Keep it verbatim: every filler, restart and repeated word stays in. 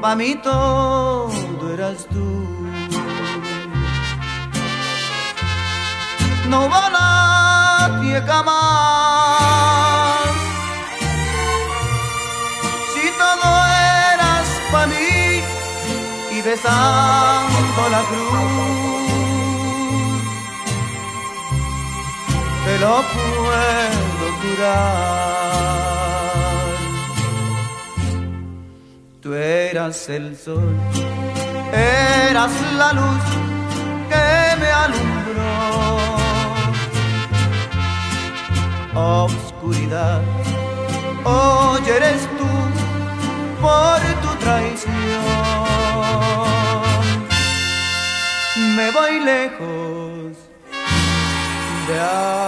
pa' mí todo eras tú. No va nadie jamás, si todo eras pa' mí y besando la cruz, te lo puedo jurar. Tú eras el sol, eras la luz que me alumbró. Oscuridad, hoy eres tú por tu traición. Me voy lejos de